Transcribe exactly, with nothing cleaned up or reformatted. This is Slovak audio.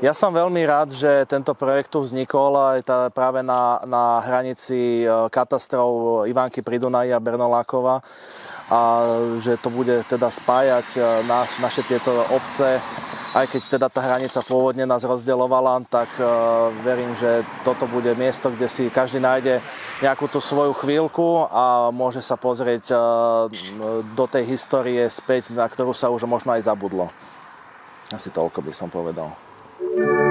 Ja som veľmi rád, že tento projekt tu vznikol aj tá, práve na, na hranici katastrov Ivánky pri Dunaji a Bernolákova a že to bude teda spájať naš, naše tieto obce. Aj keď teda tá hranica pôvodne nás rozdeľovala, tak uh, verím, že toto bude miesto, kde si každý nájde nejakú tú svoju chvíľku a môže sa pozrieť uh, do tej histórie späť, na ktorú sa už možno aj zabudlo. Asi toľko by som povedal.